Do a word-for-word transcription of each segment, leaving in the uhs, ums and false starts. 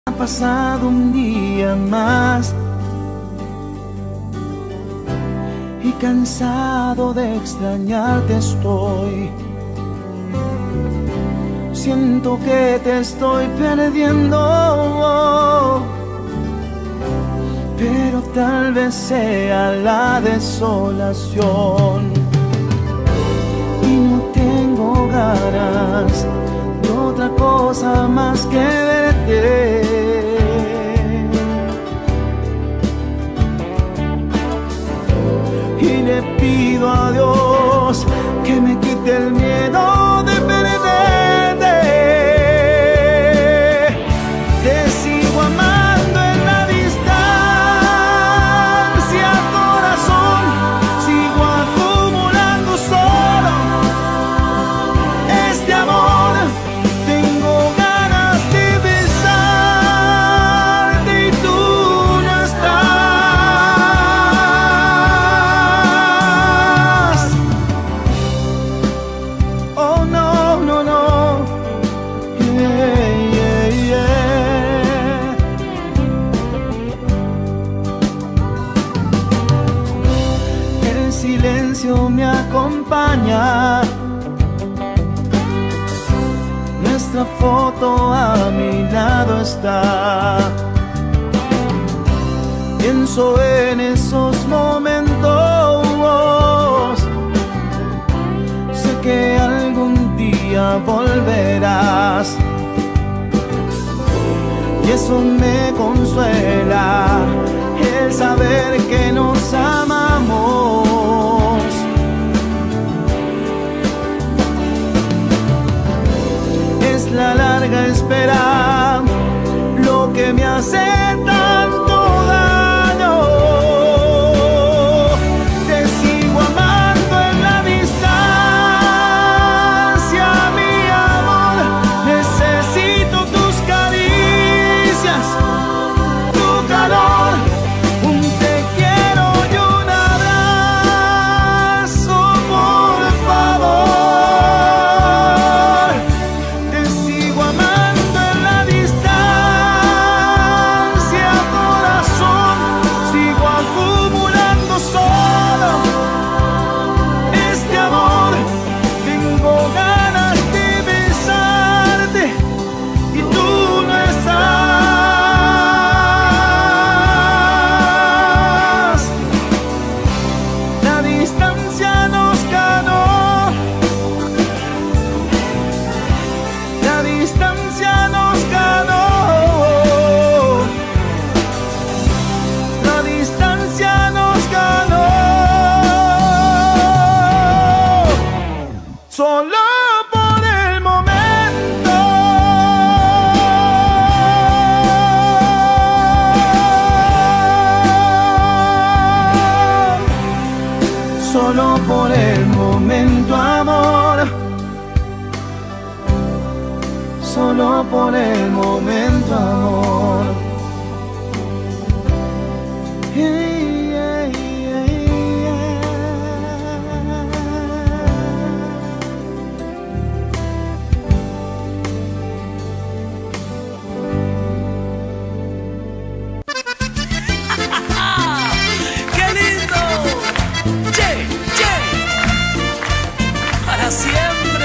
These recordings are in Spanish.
Ha pasado un día más y cansado de extrañarte estoy. Siento que te estoy perdiendo, pero tal vez sea la desolación. Y no tengo ganas de otra cosa más que verte. Y le pido a Dios que me quite el miedo de perderte. Te sigo amando en la distancia, corazón. Sigo acumulando solo este amor. Tengo ganas de besarte y tú no estás. Oh no, no, no. Yeah, yeah, yeah. El silencio me acompaña. Nuestra foto a mi lado está. Pienso en esos momentos. Sé que algún día volverás. Y eso me consuela, el saber que nos amamos. Es la larga espera lo que me hace tanto daño. Te sigo amando en la distancia, mi amor. Necesito tus caricias, tu calor, un te quiero y un abrazo, por favor. Te sigo amando en la distancia, corazón. Sigo acumulando solo este amor. Tengo ganas de besarte y tú no estás. La distancia nos ganó. La distancia nos ganó. La distancia nos ganó. Solo por el momento. Solo por el momento, amor. Solo por el momento, amor. Yeah, yeah, yeah, ¡Qué lindo! ¡Che, che! ¡Para siempre!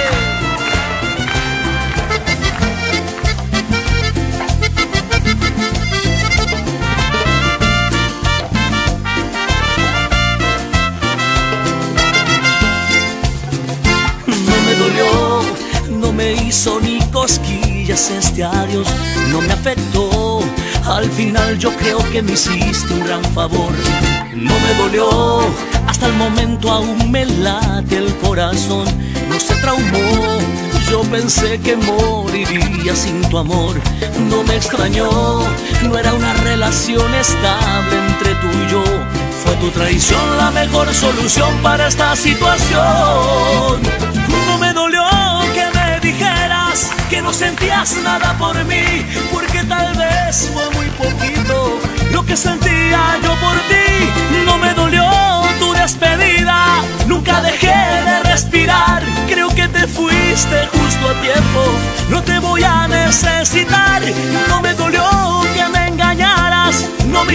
No me dolió, no me hizo ni cosquillas este adiós, no me afectó. Al final yo creo que me hiciste un gran favor. No me dolió, hasta el momento aún me late el corazón. No se traumó, yo pensé que moriría sin tu amor. No me extrañó, no era una relación estable entre tú y yo. Fue tu traición la mejor solución para esta situación. No me dolió que me dijeras que no sentías nada por mí, porque tal vez fue muy poquito lo que sentía yo por ti. No me dolió tu despedida, nunca dejé de respirar. Creo que te fuiste justo a tiempo, no te voy a necesitar. No me dolió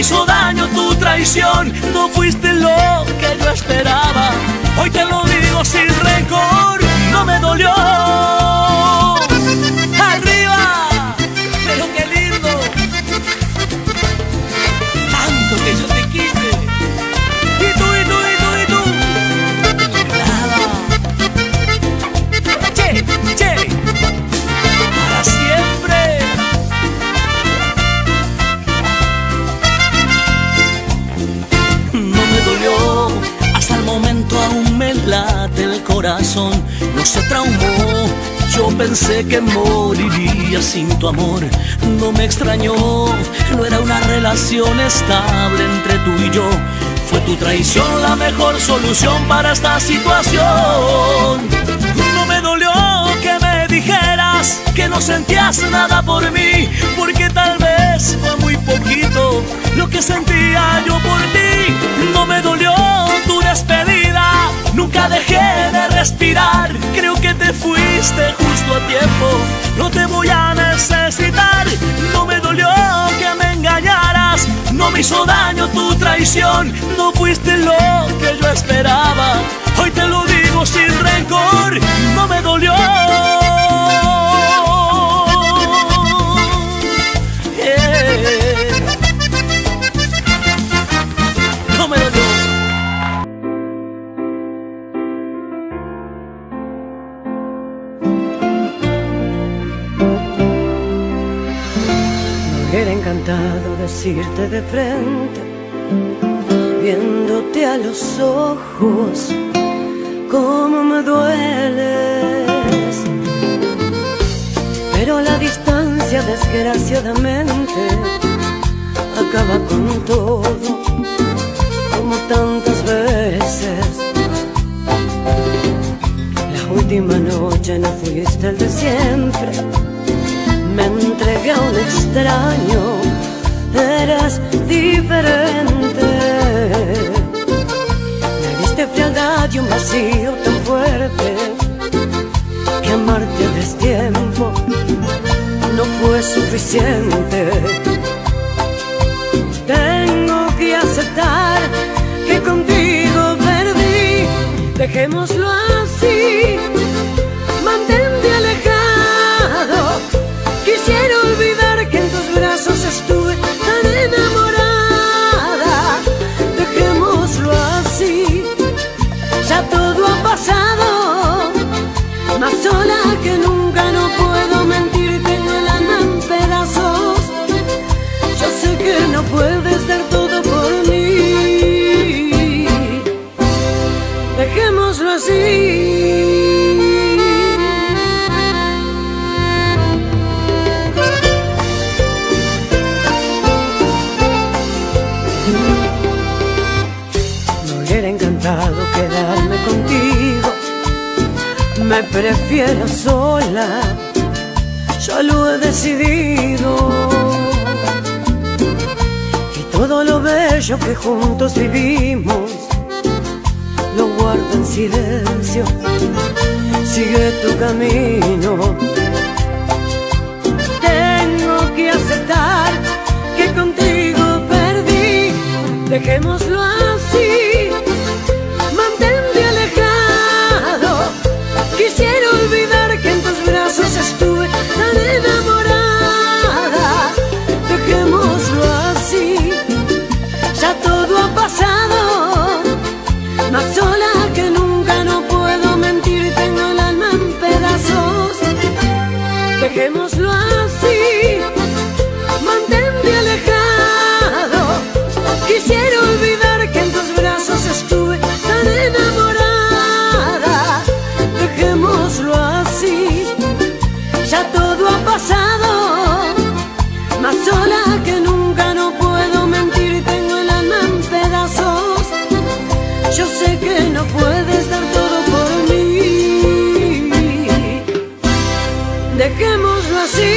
hizo daño tu traición, no fuiste lo que yo esperaba. Hoy te lo digo sin rencor, no me dolió. Arriba, pero qué lindo, tanto que yo te quise. Y tú, y tú, y tú, y tú, nada. Che, che, para siempre. No me dolió, hasta el momento aún me late el corazón. No se traumó, yo pensé que moriría sin tu amor. No me extrañó, no era una relación estable entre tú y yo. Fue tu traición la mejor solución para esta situación. No me dolió que me dijeras que no sentías nada por mí, porque tal vez fue muy poquito lo que sentía yo por ti. No me dolió tu despedida, nunca dejé de respirar. Creo que te fuiste justo a tiempo, no te voy a necesitar. No me dolió que me engañaras, no me hizo daño tu traición, no fuiste lo que yo esperaba. Hoy te lo digo sin rencor, no me dolió. Yeah. No me dolió. Me hubiera encantado decirte de frente, viéndote a los ojos, cómo me dueles. Pero la distancia, desgraciadamente, acaba con todo, como tantas veces. La última noche no fuiste el de siempre, me entregué a un extraño, eras diferente. Me diste frialdad y un vacío tan fuerte, que amarte a destiempo no fue suficiente. Tengo que aceptar que contigo perdí. Dejémoslo así, mantente alejado. Quisiera olvidar que en tus brazos estuve tan enamorada. Dejémoslo así, ya todo ha pasado. Más sola que nunca, no puedo mentir, tengo el alma en pedazos. Yo sé que no puedes dar todo por mí. Dejémoslo así. Me hubiera encantado quedarme contigo, me prefiero sola, ya lo he decidido. Y todo lo bello que juntos vivimos lo guardo en silencio. Sigue tu camino. Tengo que aceptar que contigo perdí. Dejémoslo así, mantente alejado. Quisiera olvidar que en tus brazos estuve tan enamorada. Dejémoslo así, ya todo ha pasado. Más sola que nunca, no puedo mentir, tengo el alma en pedazos. Dejémoslo así, mantente alejado. Quisiera olvidar que en tus brazos estuve tan enamorada. Dejémoslo así, ya todo ha pasado. Más sola que nunca, no puedo mentir, tengo el alma en pedazos. Yo sé que no puedes dar todo por mí. Dejémoslo así.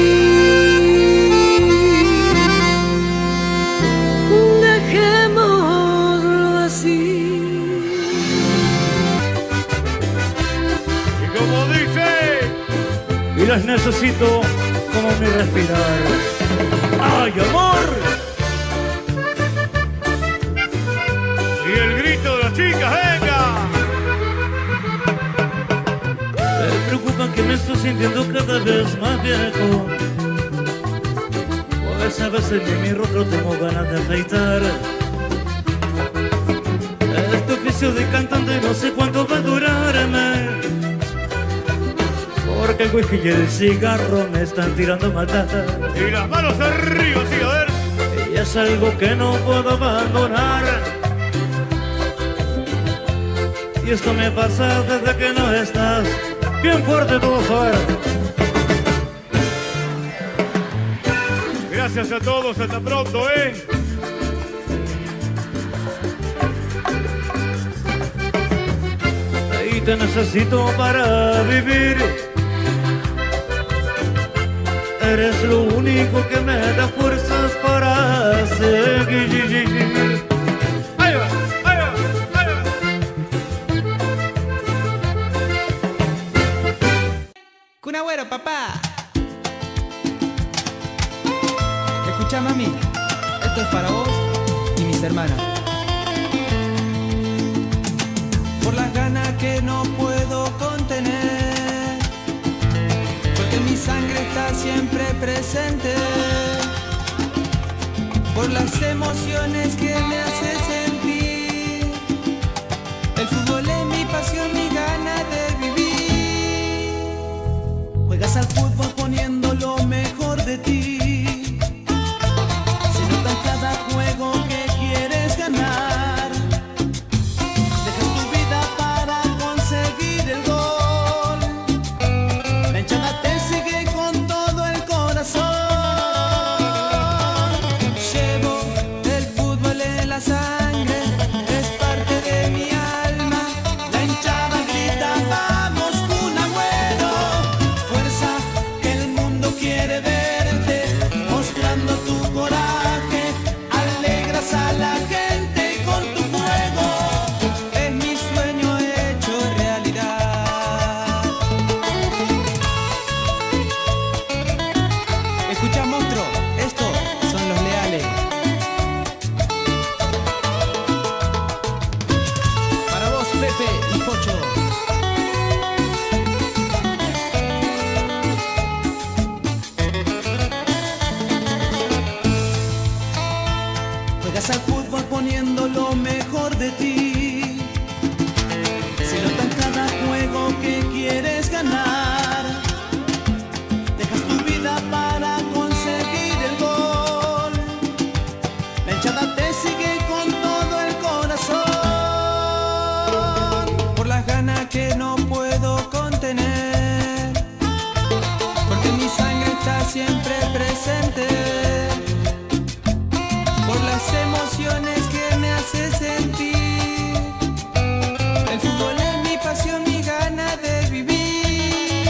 Dejémoslo así. Y como dice, y las necesito como mi respirar. ¡Ay, amor! sintiendo cada vez más viejo, pues a veces ni mi rostro tengo ganas de afeitar. Este oficio de cantante no sé cuánto va a durarme, porque el whisky y el cigarro me están tirando matar. Y las manos arriba, sí, a ver. Y es algo que no puedo abandonar. Y esto me pasa desde que no estás. Bien fuerte todos, a ver. Gracias a todos, hasta pronto, ¿eh? Y te necesito para vivir. Eres lo único que me da fuerzas para seguir. Ahí va, ahí va, ahí va. Kun Agüero, papá. Escucha, mami, esto es para vos y mis hermanas. Por las ganas que no puedo contener, porque mi sangre está siempre presente, por las emociones que me hace sentir. El fútbol es mi pasión, mi ganas de vivir. Juegas al fútbol poniendo lo mejor de ti. Se nota en cada juego que quieres ganar. Dejas tu vida para conseguir el gol. La hinchada te sigue con todo el corazón. Llevo el fútbol en la sangre, es parte de mi alma. La hinchada grita, vamos Kun Agüero. Fuerza que el mundo quiere verte, mostrando tu coraje. Alegras a la gente con tu juego. Es mi sueño hecho realidad. Escucha, monstruo, estos son los leales. Para vos, Pepe y Pocho. Juegas al fútbol poniendo lo mejor de ti. Se nota en cada juego que quieres ganar. Dejas tu vida para conseguir el gol. La hinchada te sigue con todo el corazón. Por las ganas que no puedo contener, porque mi sangre está siempre presente, por las emociones que me hace sentir. El fútbol es mi pasión, mi gana de vivir.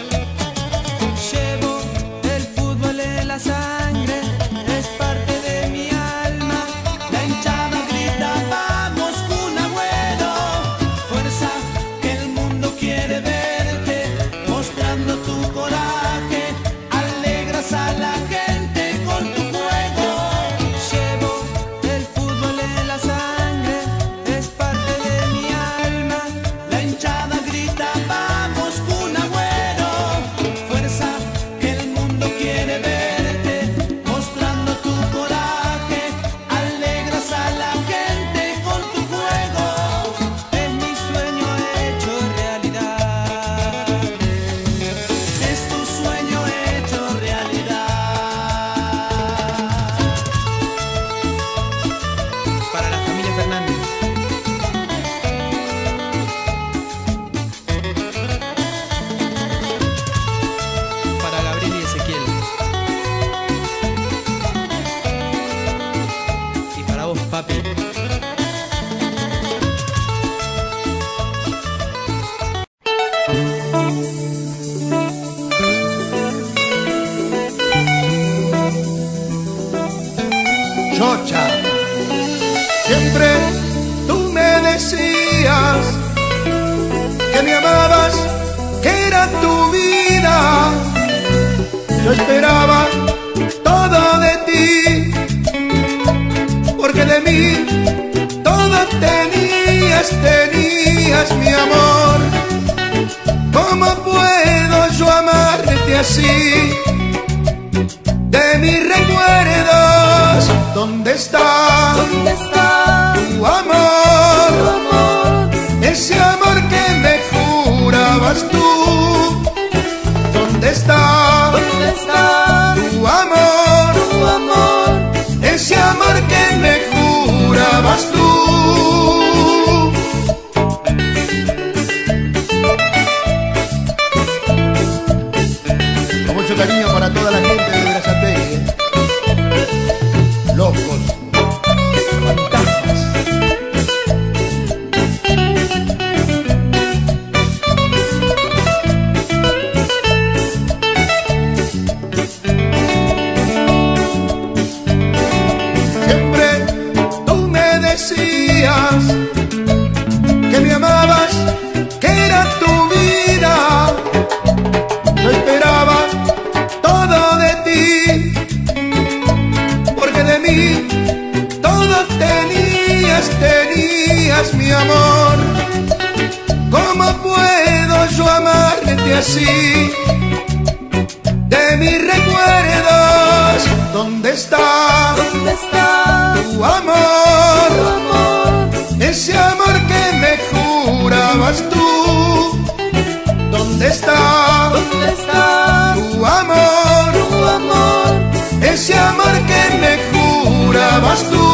Llevo el fútbol en la sangre, es parte de mi alma. La hinchada grita, vamos Kun Agüero. Fuerza que el mundo quiere verte, mostrando tu coraje. Alegras a la gente con tu juego. Llevo el fútbol en la sangre, es parte de mi alma. La hinchada grita, vamos Kun Agüero. Fuerza que el mundo quiere verte, mostrando tu coraje. Alegras a la gente con tu juego. Es mi sueño hecho realidad. Es tu sueño hecho realidad. Para la familia Fernández. Para Gabriel y Ezequiel. Y para vos, papi. Chocha, siempre tú me decías que me amabas, que era tu vida. Yo esperaba todo de ti, porque de mí todo tenías, tenías mi amor. ¿Cómo puedo yo amarte así. De mis recuerdos, ¿dónde está? ¿Dónde está tu amor? tu amor? Ese amor que me jurabas tú. ¿Dónde está? ¿Dónde está tu amor? tu amor? Ese amor que me jurabas tú. Con mucho cariño para toda la gente de Berazategui, ¿eh? Locos, fantasmas. Siempre tú me decías que me amabas, que era tu vida. Yo esperaba todo de ti, porque de mí todo tenías, tenías mi amor. ¿Cómo puedo yo amarte así? De mis recuerdos, ¿dónde está? ¿Dónde está tu amor? tu amor? Ese amor que me jurabas tú. ¿Dónde está? ¿Dónde está tu amor? tu amor? Ese amor que me jurabas tú.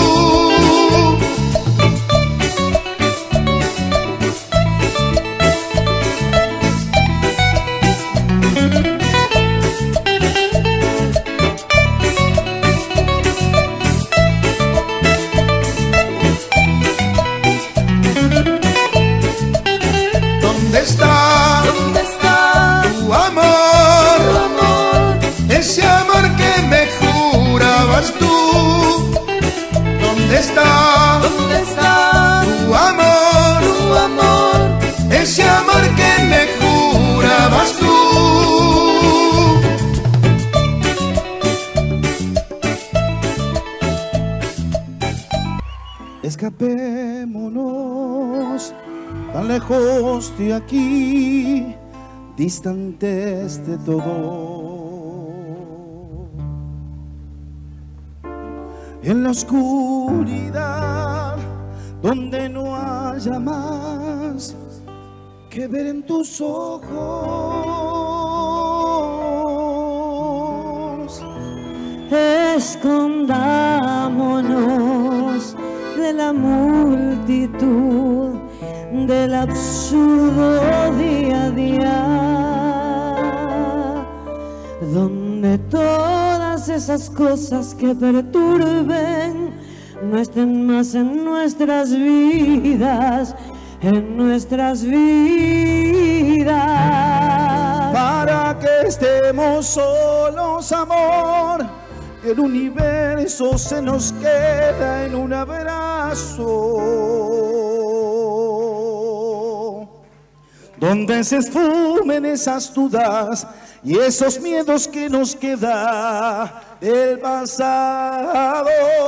¿Dónde está? ¿Dónde está tu amor? tu amor? Ese amor que me jurabas tú. ¿Dónde está? ¿Dónde está tu amor? tu amor? Ese amor que me jurabas tú. Escapémonos tan lejos de aquí, distantes de todo. En la oscuridad, donde no haya más que ver en tus ojos. Escondámonos de la multitud, del absurdo día a día, donde todas esas cosas que perturben no estén más en nuestras vidas, en nuestras vidas. Para que estemos solos, amor, el universo se nos queda en un abrazo, donde se esfumen esas dudas y esos miedos que nos queda del pasado.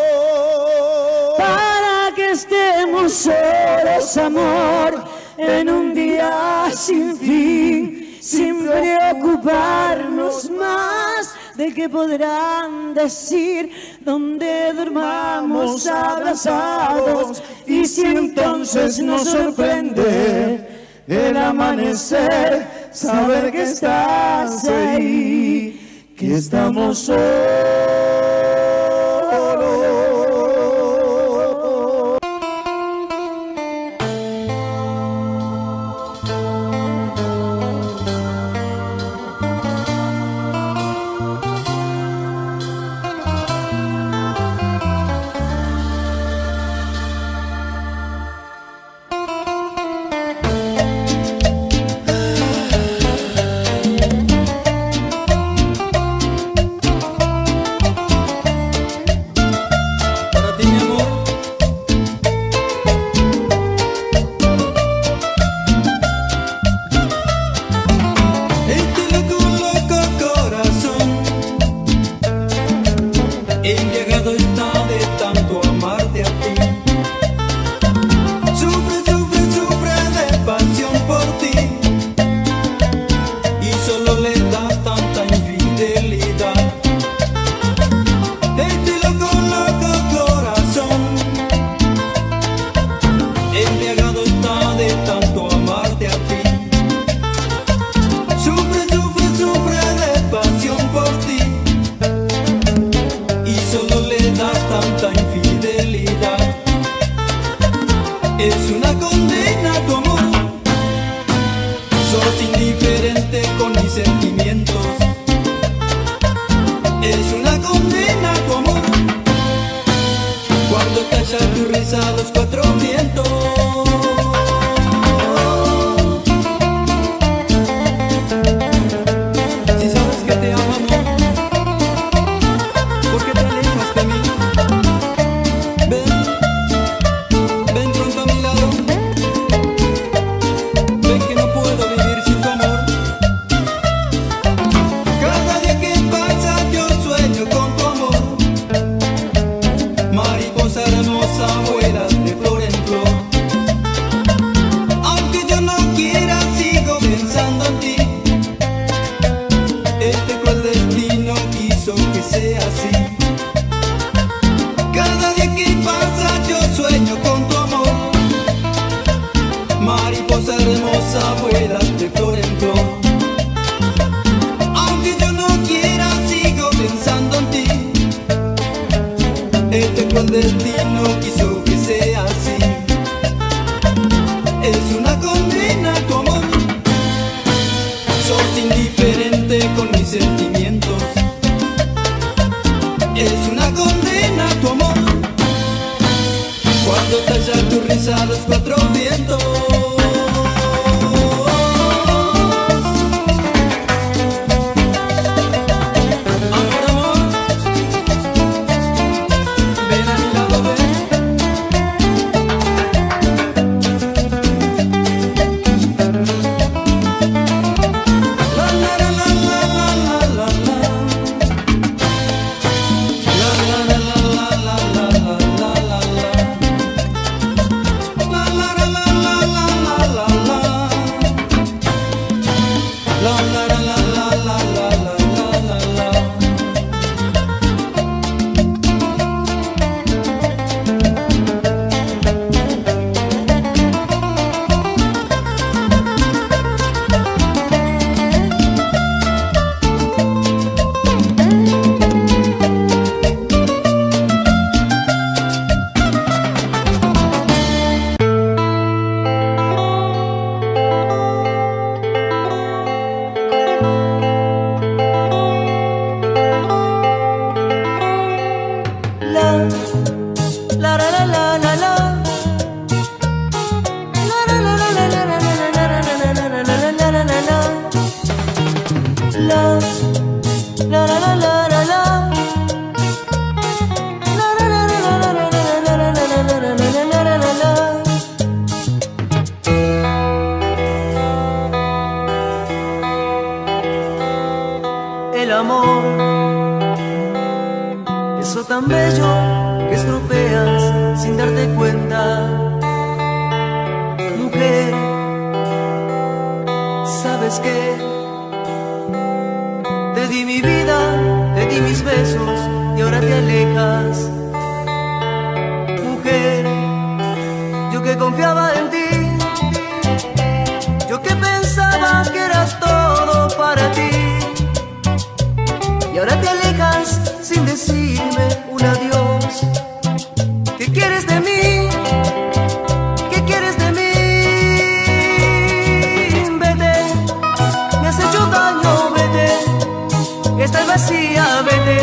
Para que estemos solos, amor, en un día sin fin, sin preocuparnos más de qué podrán decir, donde durmamos abrazados. Y si entonces nos sorprende el amanecer, saber que estás ahí, que estamos solos. destino quiso que sea así. Es una condena tu amor. Sos indiferente con mis sentimientos. Es una condena tu amor. Cuando talla tu risa los cuatro vientos. El amor, eso tan bello que estropeas sin darte cuenta. Mujer, ¿sabes qué? Te di mi vida, te di mis besos y ahora te alejas. Mujer, yo que confiaba en ti, yo que pensaba que era todo para ti, y ahora te alejas sin decirme un adiós. ¿Qué quieres de mí? ¿Qué quieres de mí? Vete, me has hecho daño, vete, estás vacía, vete,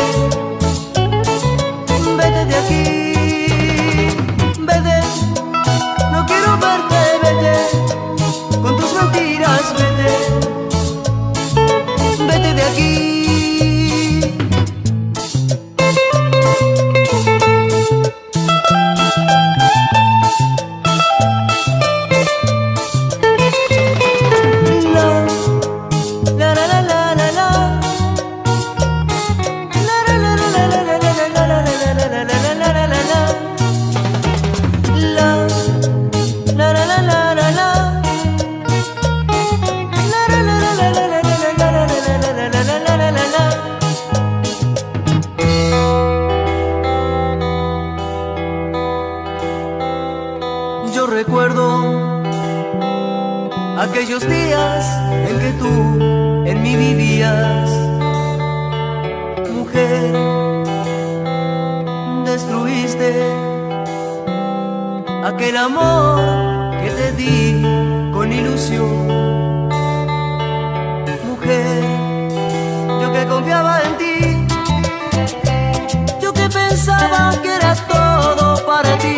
vete de aquí, vete, no quiero verte, vete, con tus mentiras, vete, vete de aquí. Yo recuerdo aquellos días en que tú en mí vivías. Mujer, destruiste aquel amor que te di con ilusión. Mujer, yo que confiaba en ti, yo que pensaba que era todo para ti,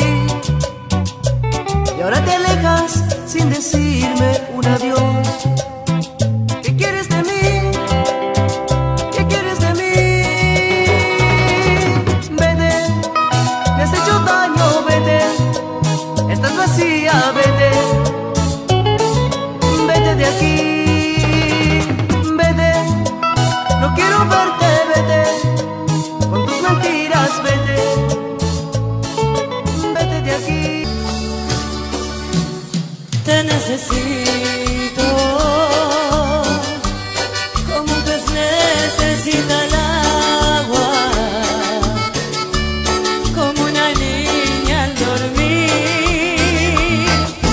y ahora te alejas sin decirme un adiós. ¿Qué quieres de mí? ¿Qué quieres de mí? Vete, me has hecho daño, vete, estás vacía, vete, vete de aquí, vete, no quiero verte, vete, con tus mentiras, vete, vete de aquí. Te necesito como un pez necesita el agua, como una niña al dormir,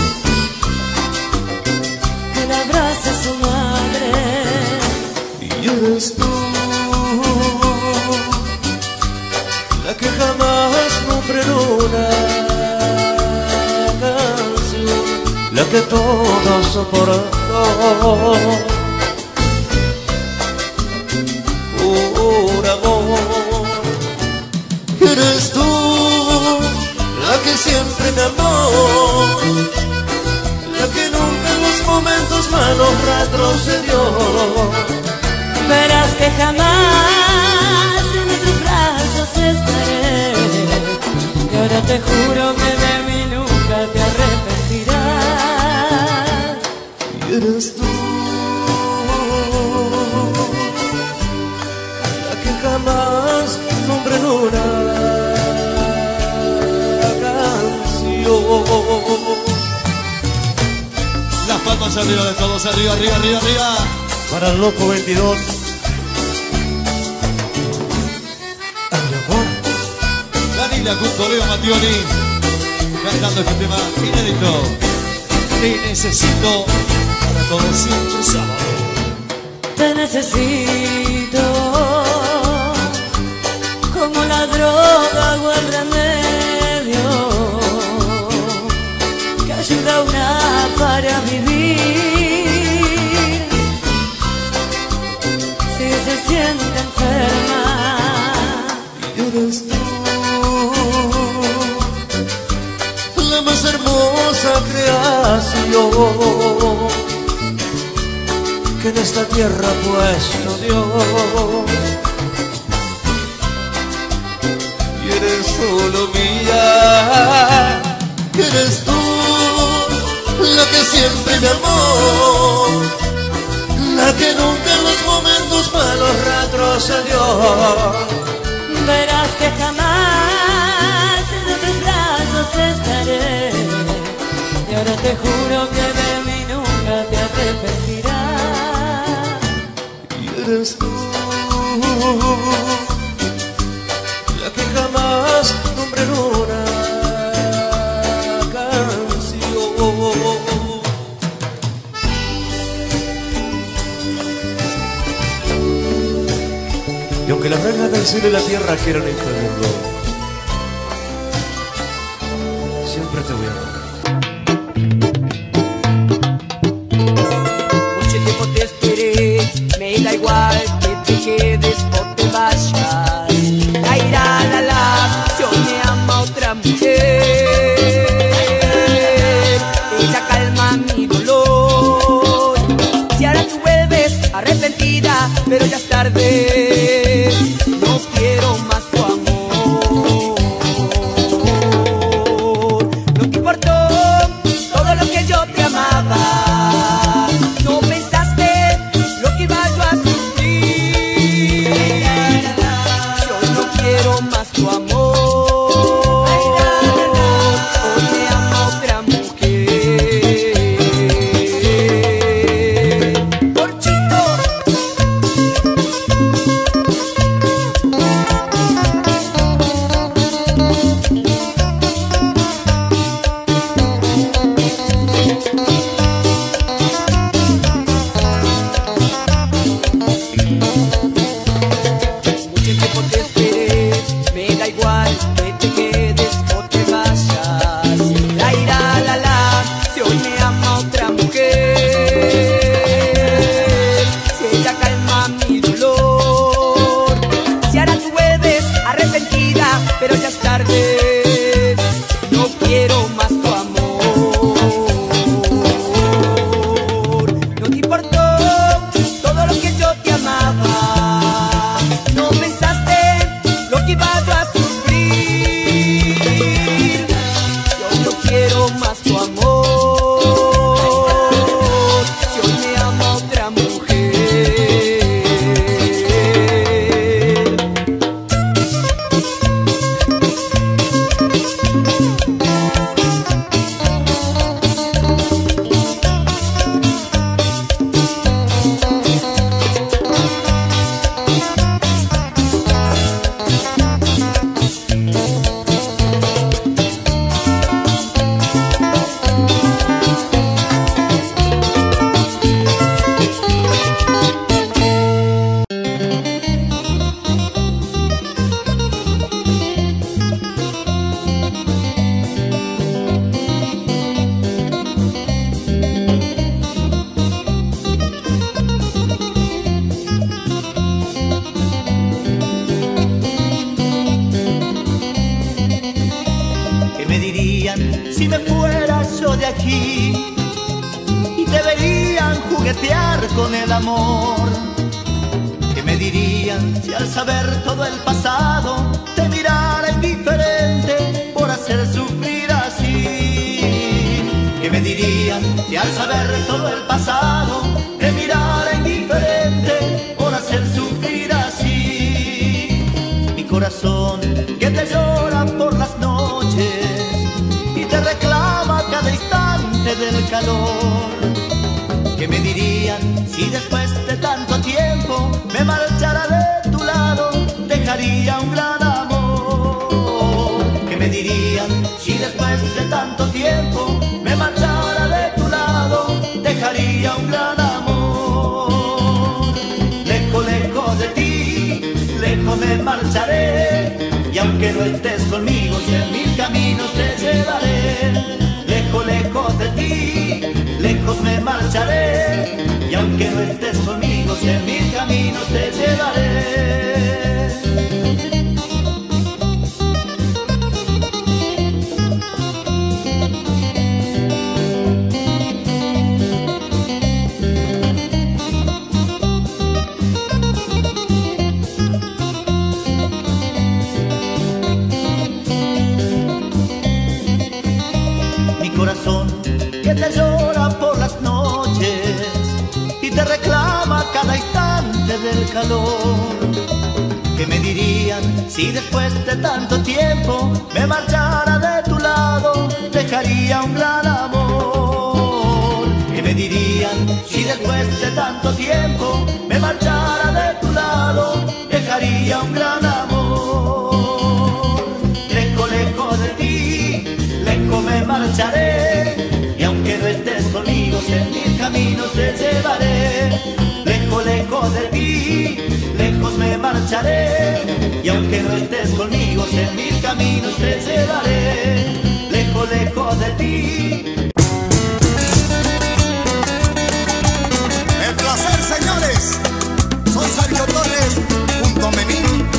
que la abrace su madre. Y eres tú la que jamás me frenó que todo soportó. Por amor, eres tú la que siempre me amó, la que nunca en los momentos malos retrocedió. Verás que jamás en tus brazos estaré, y ahora te juro que de mí nunca te arrepentirás. Y eres tú la que jamás nombré en una canción. Las palmas arriba de todos, arriba, arriba, arriba, arriba. Para el Loco veintidós. Ay, amor. Danila junto a Leo Mattioli cantando este tema inédito. Te necesito para todo siempre sábado. Te necesito como la droga o el remedio que ayuda a una para vivir si se siente enferma. Y eres tú la más hermosa creación que en esta tierra ha puesto Dios. Y eres solo mía, eres tú la que siempre me amó, la que nunca en los momentos malos retrocedió. Verás que jamás en tus brazos estaré, y ahora te juro que de mí nunca te arrepentirás. Y eres tú la que jamás nombré en una canción. Y aunque las reglas del cielo y la tierra quieran impedirlo, siempre te voy a amar. Mucho tiempo te esperé, me da igual que te quedes o te vayas. La ira, la la, si hoy me ama otra mujer, ella calma mi dolor. Si ahora tú vuelves arrepentida, pero ya es tarde. No quiero más tu amor. No te importó todo lo que yo te amaba. No pensaste lo que iba yo a sufrir. Yo no quiero más tu amor. Hoy me ama otra mujer. Porchito. Mucho tiempo te esperé, me da igual que te quedes o te vayas. La ira, la la, si hoy me ama otra mujer, si ella calma mi dolor. Si ahora tú vuelves arrepentida, pero ya es tarde. No quiero más tu amor. No te importó todo lo que yo te amaba. No pensaste lo que iba yo a sufrir. Yo no quiero más tu amor. Si hoy me ama otra mujer. si me fuera yo de aquí y te verían juguetear con el amor? ¿Qué me dirían si al saber todo el pasado te mirara indiferente por hacer sufrir así? ¿Qué me dirían si al saber todo el pasado te mirara indiferente por hacer sufrir así? Mi corazón que te llora por las noches y te reclama cada instante del calor. ¿Qué me dirían si después de tanto tiempo me marchara de tu lado? Dejaría un gran amor. ¿Qué me dirían si después de tanto tiempo me marchara de tu lado? Dejaría un gran amor. Lejos, lejos de ti, lejos me marcharé, y aunque no estés conmigo, si en mil caminos te llevaré. Lejos, lejos de ti, lejos me marcharé, y aunque no estés conmigo, si en mil caminos te llevaré. Corazón que te llora por las noches y te reclama cada instante del calor. ¿Qué me dirían si después de tanto tiempo me marchara de tu lado? Dejaría un gran amor. ¿Qué me dirían si después de tanto tiempo me marchara de tu lado? Dejaría un gran amor. Lejos, lejos de ti, lejos me marcharé, y aunque no estés conmigo, en mil caminos te llevaré. Lejos, lejos de ti, lejos me marcharé, y aunque no estés conmigo, en mil caminos te llevaré. Lejos, lejos de ti. El placer, señores. Soy Sergio Torres, junto a Memín.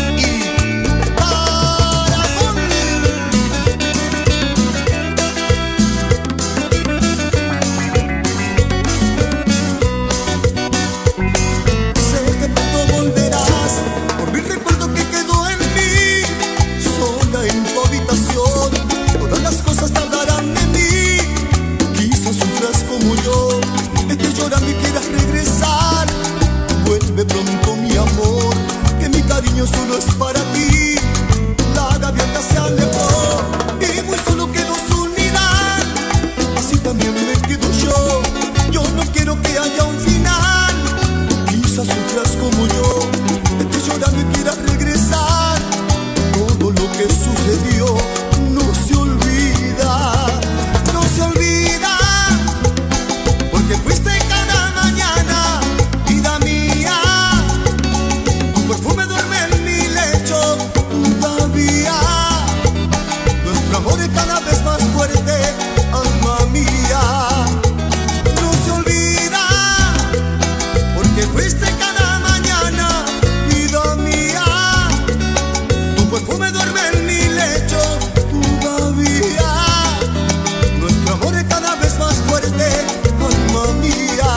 Todas las cosas tardarán en mí. Quizás sufras como yo, estés llorando y quieras regresar. Vuelve pronto, mi amor, que mi cariño solo es para ti. La gaviota se alejó y muy solo quedó su unidad. Así también me quedo yo. Yo no quiero que haya un final. Quizás sufras como yo, estés llorando y quieras regresar. Todo lo que sucedió no se olvida, no se olvida, porque fuiste cada mañana, vida mía. Tu perfume duerme en mi lecho todavía. Nuestro amor es cada vez más fuerte, alma mía. No se olvida, porque fuiste cada mañana, vida mía. Tu perfume duerme en mi lecho todavía. Nuestro amor es cada vez más fuerte, alma mía.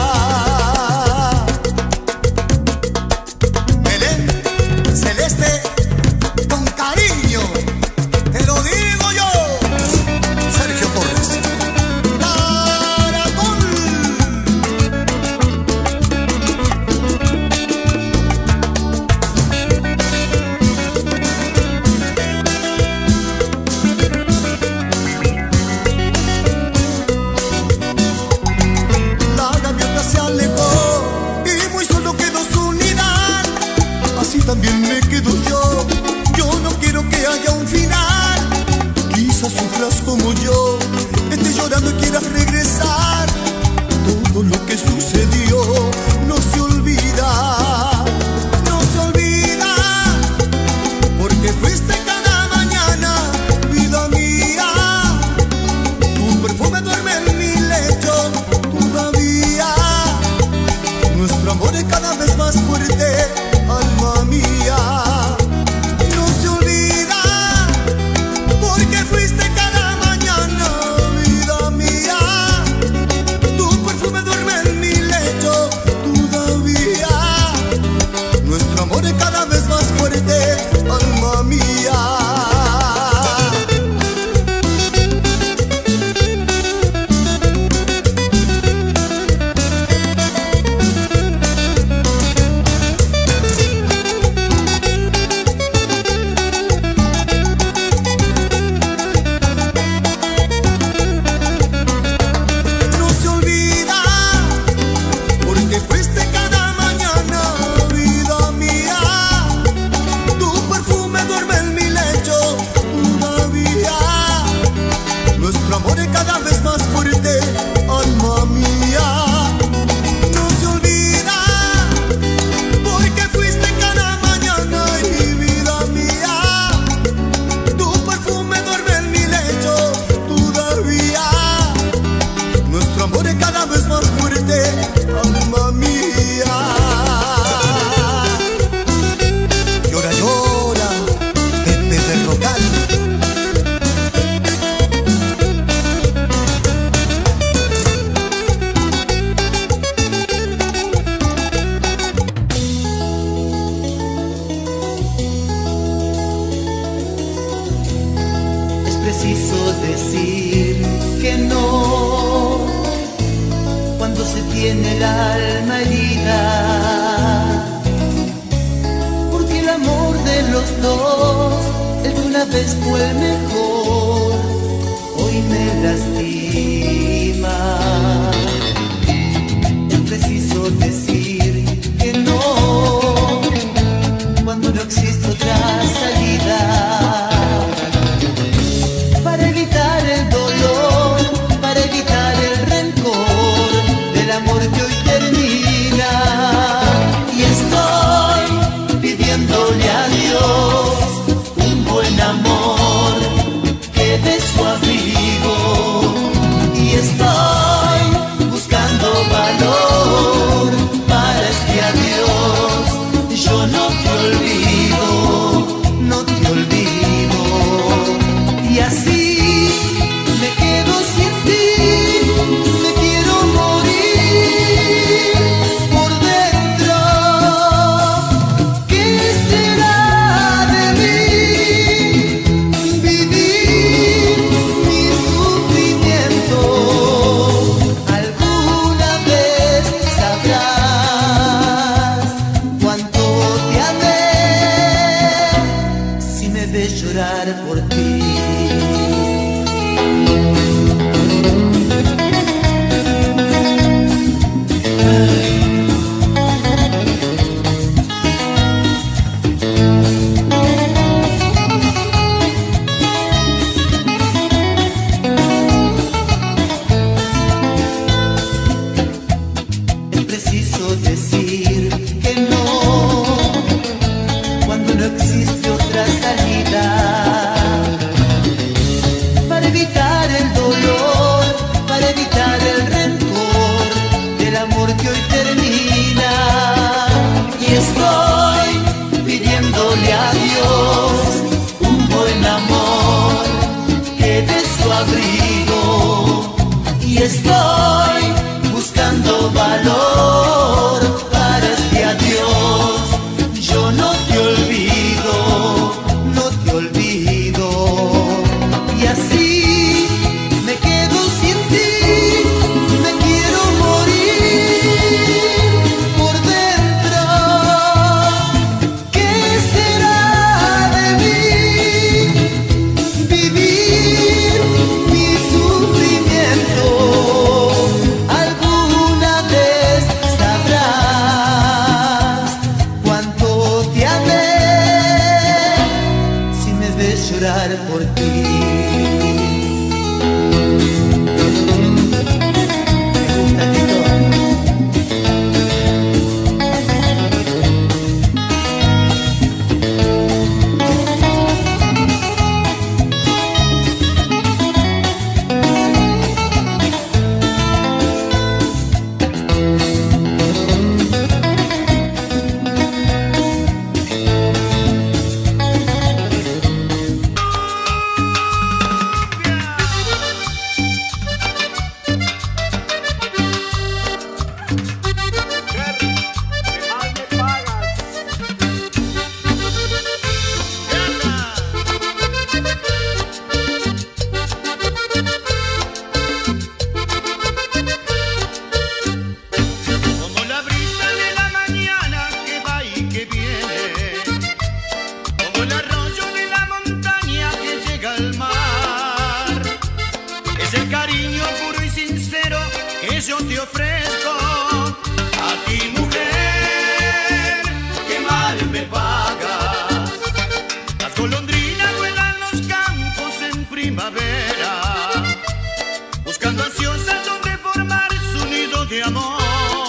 Belén, Celeste, con cariño, te lo digo yo, Sergio Torres. Caracol. La gaviota se alejó y muy solo quedó su unidad. Así también me quedo yo. Yo no quiero que haya un final. Quizás sufras como yo, estés llorando y quieras regresar. Todo lo que sucedió no se olvida, no se olvida, porque fuiste cada mañana, vida mía. Tu perfume duerme en mi lecho todavía. Nuestro amor es cada vez más fuerte, alma mía. No se olvida, porque fuiste cada mañana, preciso decir que no cuando se tiene el alma herida, porque el amor de los dos, el que una vez fue el mejor, hoy me lastima. Es preciso decir que no cuando no existe otra salida, para evitar el dolor, para evitar el rencor del amor que hoy termina. Y estoy pidiéndole a Dios un buen amor que dé su abrigo, y estoy buscando valor para este adiós. Yo no te olvido, no te olvido, y así me quedo sin ti, me quiero morir por dentro. ¿Qué será de mí? Vivir mi sufrimiento. Alguna vez sabrás cuánto te amé si me ves llorar por ti. Es preciso decir que no cuando no existe otra salida, para evitar el dolor, para evitar el rencor del amor que hoy termina. Y estoy pidiéndole a Dios un buen amor que dé su abrigo, y estoy buscando valor para este adiós. Yo no te olvido, no te olvido, y así me quedo sin ti, me quiero morir por dentro. ¿Qué será de mí? Vivir mi sufrimiento. Alguna vez sabrás cuánto te amé si me ves llorar por ti. Me gusta, Tito. Como la brisa de la mañana que va y que viene, como el arroyo de la montaña que llega al mar, es el cariño puro y sincero que yo te ofrezco a ti, mujer, que mal me pagas. Las golondrinas vuelan los campos en primavera, buscando ansiosas donde formar su nido de amor.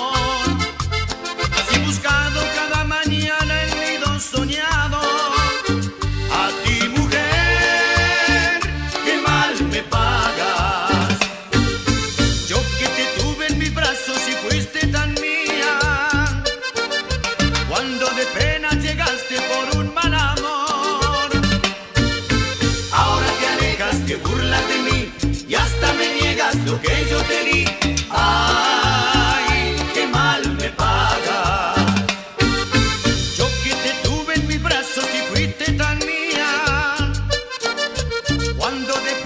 Así buscado cada mañana el nido soñado. A ti, mujer, que mal me pagas. Yo que te tuve en mis brazos y fuiste tan mía, cuando de pena llegaste por un mal amor. Ahora te alejas, te burlas de mí y hasta me niegas lo que yo te di. Ay, qué mal me pagas. Yo que te tuve en mis brazos y fuiste tan mía, cuando de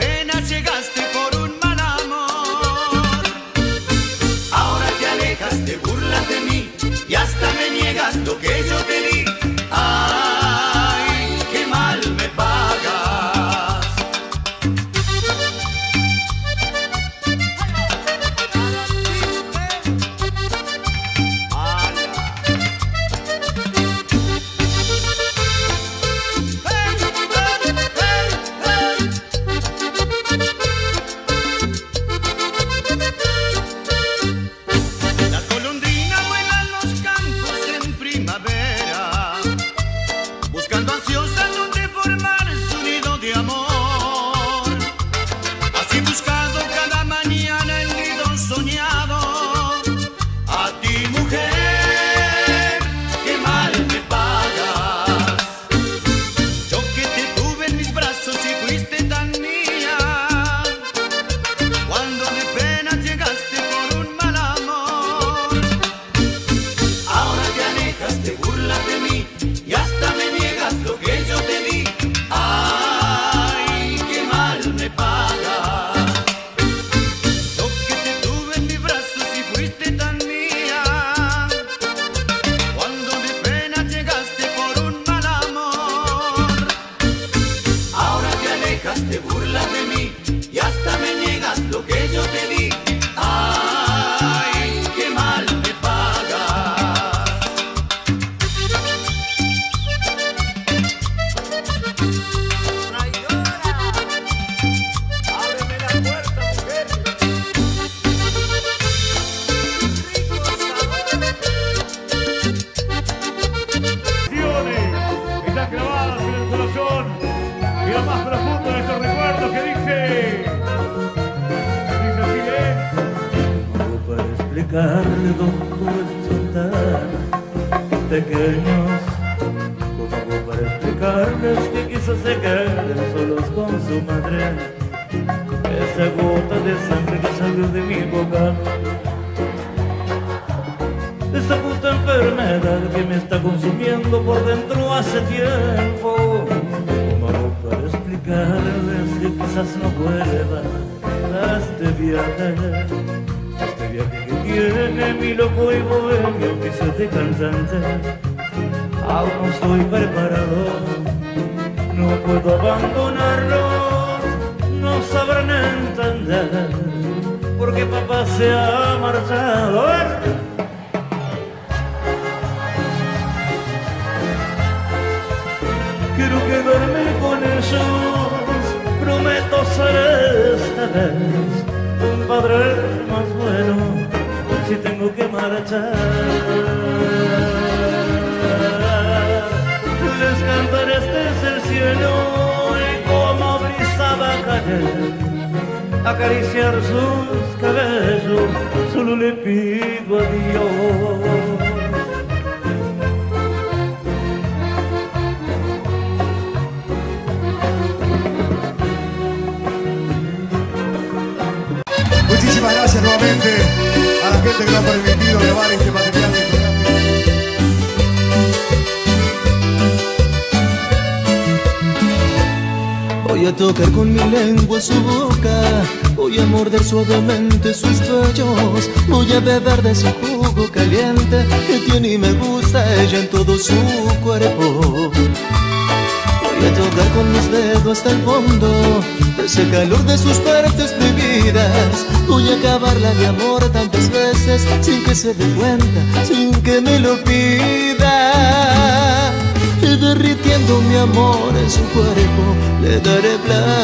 de amor. Así buscado cada mañana el nido soñado. A ti, mujer, qué mal me pagas. Yo que te tuve en mis brazos y fuiste tan mía, cuando de pena llegaste por un mal amor. Ahora te alejas, te burlas de mí y hasta me niegas lo que yo te di. Ay, qué mal me pagas. Yo que te tuve en mis brazos y fuiste tan mía, cuando de pena llegaste por un mal amor. Ahora te alejas, te burlas de mí y hasta me niegas lo que yo te di. Ay, qué mal me pagas. Ábreme la puerta, mujer. Canciones están grabadas en el corazón y lo más profundo de estos recuerdos que dice. Dice así, ¿eh? Como para explicarle dónde soltar pequeños, como hago para explicarles que quizás se queden solos con su madre. Esa gota de sangre que salió de mi boca, esta puta enfermedad que me está consumiendo por dentro hace tiempo. ¿Cómo hago para explicarles que quizás no pueda a este viaje? Este viaje que tiene mi loco y bohemio oficio de cantante. Aún no estoy preparado, no puedo abandonarlos, no sabrán entender porque papá se ha marchado. A ver. Quiero quedarme con ellos, prometo ser esta vez un padre más bueno si tengo que marchar. Les cantaré, este es el cielo y como brisa va a caer, acariciar sus cabellos, solo le pido a Dios. Muchísimas gracias nuevamente a la gente que nos ha permitido grabar este material discográfico. Voy a tocar con mi lengua su boca, voy a morder suavemente sus pechos, voy a beber de su jugo caliente que tiene y me gusta ella en todo su cuerpo. Voy a tocar con mis dedos hasta el fondo de ese calor de sus partes prohibidas. Voy a acabarla de amor tantas veces sin que se dé cuenta, sin que me lo pida. Y derritiendo mi amor en su cuerpo le daré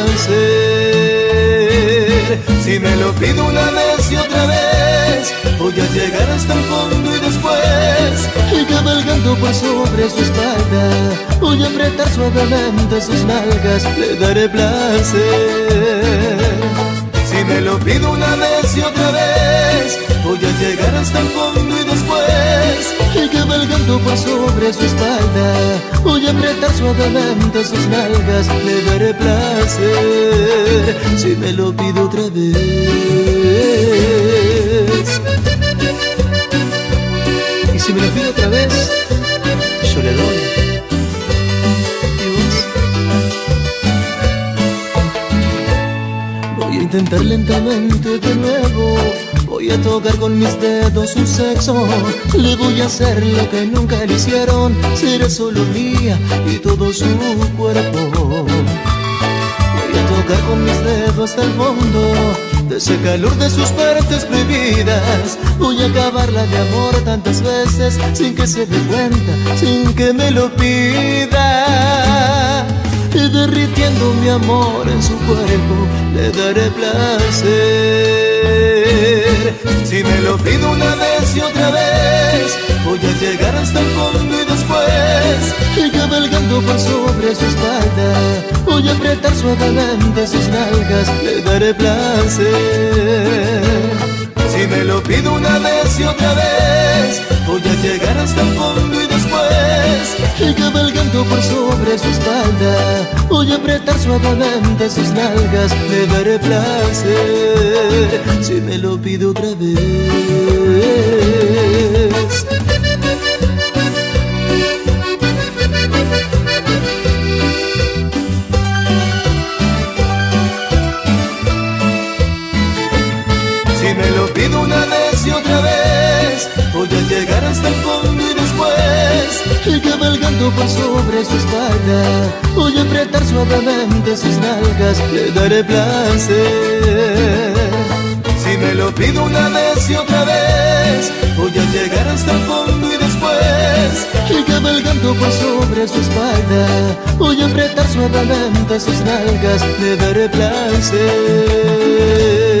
placer. Si me lo pido una vez y otra vez, voy a llegar hasta el fondo y después, y cabalgando por sobre su espalda, voy a apretar suavemente sus nalgas, le daré placer. Si me lo pido una vez y otra vez, voy a llegar hasta el fondo y después, y cabalgando por sobre su espalda, voy a apretar suavemente sus nalgas, le daré placer. Si me lo pido otra vez, y si me lo pido otra vez, yo le doy. Voy a intentar lentamente de nuevo, voy a tocar con mis dedos su sexo, le voy a hacer lo que nunca le hicieron, será solo mía y todo su cuerpo. Voy a tocar con mis dedos hasta el fondo de ese calor de sus partes prohibidas, voy a acabarla de amor tantas veces sin que se dé cuenta, sin que me lo pida. Y derritiendo mi amor en su cuerpo le daré placer. Si me lo pido una vez y otra vez, voy a llegar hasta el fondo y después, y cabalgando por sobre su espalda, voy a apretar suavemente sus nalgas, le daré placer. Si me lo pido una vez y otra vez, voy a llegar hasta el fondo y después, y cabalgando por sobre su espalda, voy a apretar suavemente sus nalgas, le daré placer. Si me lo pido otra vez. Si me lo pido una vez y otra vez, voy a llegar hasta el fondo y después, y cabalgando por sobre su espalda, voy a apretar suavemente sus nalgas, le daré placer. Si me lo pido una vez y otra vez, voy a llegar hasta el fondo y después, y cabalgando por sobre su espalda, voy a apretar suavemente sus nalgas, le daré placer.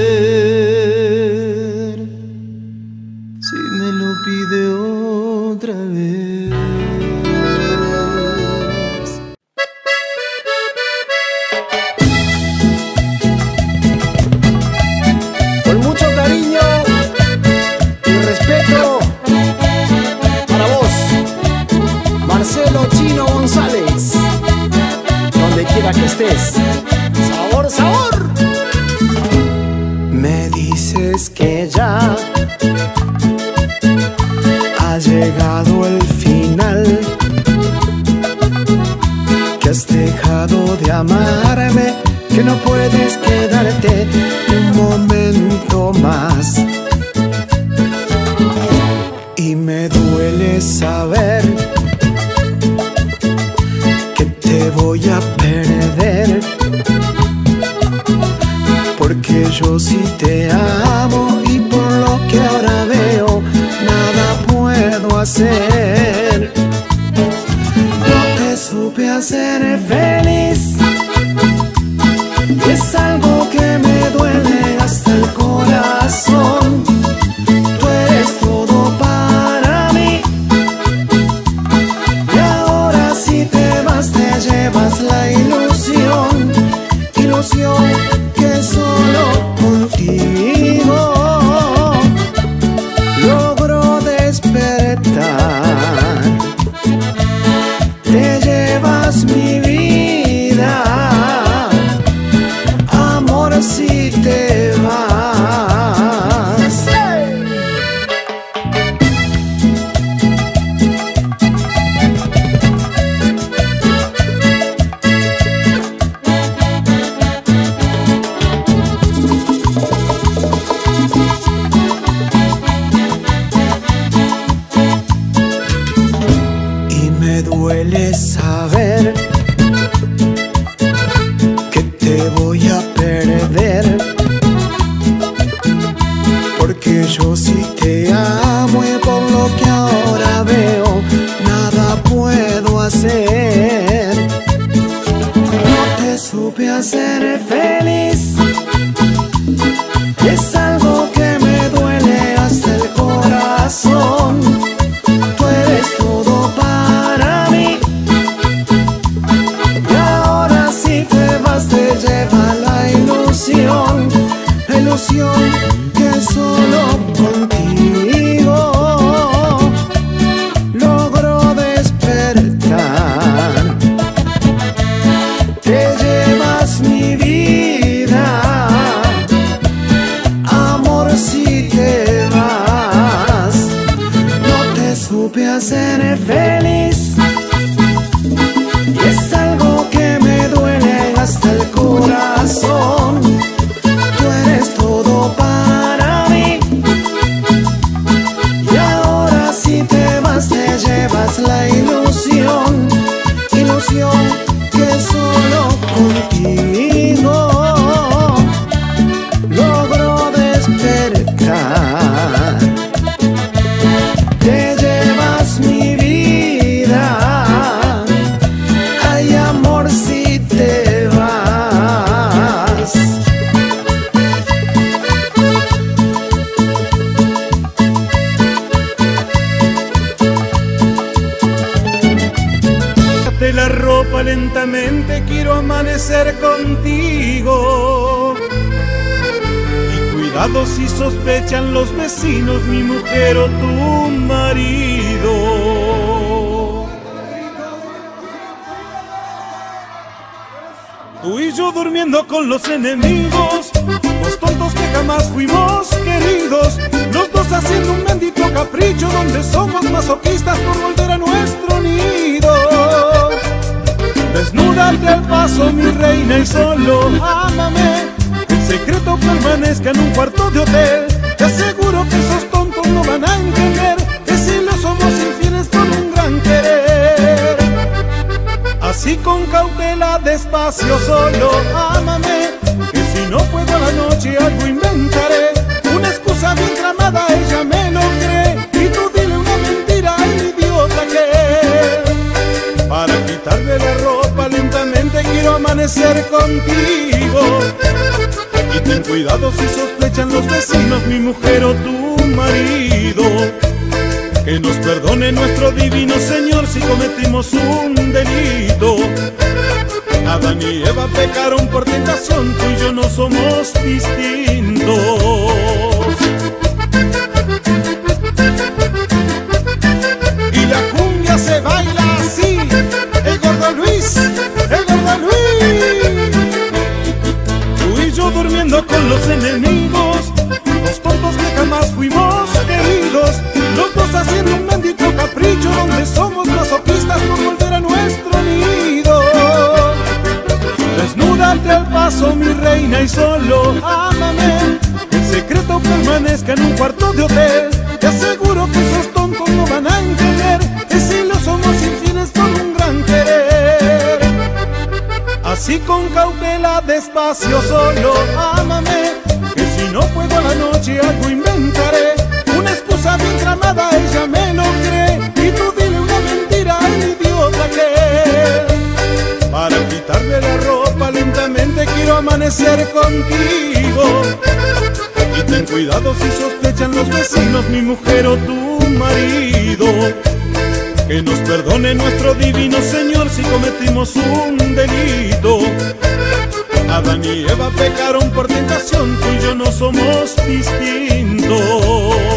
Si me lo pide otra vez. Con mucho cariño y respeto para vos, Marcelo Chino González, donde quiera que estés. Sabor, sabor. Me dices que ya ha llegado el final, que has dejado de amarme, que no puedes quedarte un momento más. Y me duele saber que te voy a perder, porque yo sí te amo y por lo que ahora veo nada puedo hacer. No te supe hacer feliz, es algo que me duele hasta el corazón. Tú eres todo para mí y ahora si te vas te llevas la ilusión, ilusión que solo contigo logro despertar. Te llevas mi vida, amor, si te vas. Y me duele saber que te voy a perder, porque yo sí te amo y por lo que ahora veo nada puedo hacer. No te supe hacer feliz, es algo que me duele hasta el corazón. Tú eres todo para mí y ahora si te vas te lleva la ilusión, la ilusión que solo contigo logro despertar. Te llevas mi vida, amor, si te vas. No te supe hacer feliz, es algo que me duele hasta el corazón. Tú eres todo para amanecer contigo. Y cuidado si sospechan los vecinos, mi mujer o tu marido. Tú y yo durmiendo con los enemigos, los tontos que jamás fuimos queridos, los dos haciendo un bendito capricho donde somos masoquistas por volver a nuestro nido. Desnúdate al paso, mi reina, y solo ámame. El secreto permanezca en un cuarto de hotel. Te aseguro que esos tontos no van a entender que si lo somos infieles con un gran querer. Así con cautela, despacio, solo ámame, que si no puedo a la noche algo inventaré. Una excusa bien tramada, ella me lo cree, y tú dile una mentira al idiota que es. Para quitarle la ropa lentamente quiero amanecer contigo. Y ten cuidado si sospechan los vecinos, mi mujer o tu marido. Que nos perdone nuestro divino Señor si cometimos un delito. Adán y Eva pecaron por tentación, tú y yo no somos distintos. Y la cumbia se baila así, el gordo Luis, el gordo Luis. Tú y yo durmiendo con los enemigos, los tontos que jamás fuimos queridos, los dos haciendo un bendito capricho donde somos masoquistas por volver a nuestro nido. Desnúdate al paso, mi reina, y solo ámame. El secreto permanezca en un cuarto de hotel. Te aseguro que esos tontos no van a entender que si lo somos infieles con un gran querer. Así con cautela, despacio, solo ámame, que si no puedo a la noche algo inventaré. Una excusa bien tramada, ella me lo cree, y tú dile una mentira al idiota que es. Para quitarle la ropa lentamente quiero amanecer contigo. Y ten cuidado si sospechan los vecinos, mi mujer o tu marido. Que nos perdone nuestro divino Señor si cometimos un delito. Adán y Eva pecaron por tentación, tú y yo no somos distintos.